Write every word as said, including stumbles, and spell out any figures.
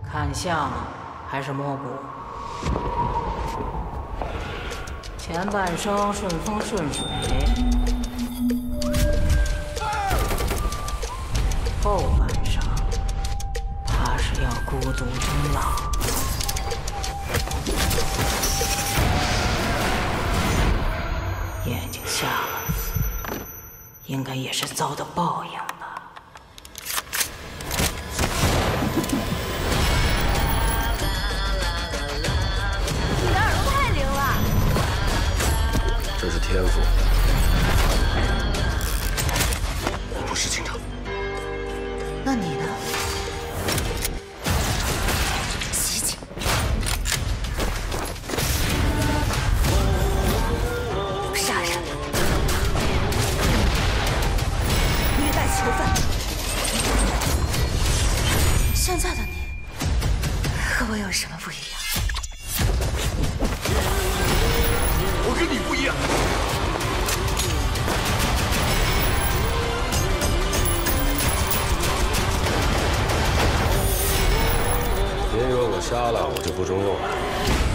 看相还是摸骨？前半生顺风顺水，后半生怕是要孤独终老。眼睛瞎了，应该也是遭的报应吧。 这是天赋，我不是警察。 那你呢？ 袭警！杀人！虐待囚犯！现在的你和我有什么不一样？ 我跟你不一样。别以为我瞎了，我就不中用了。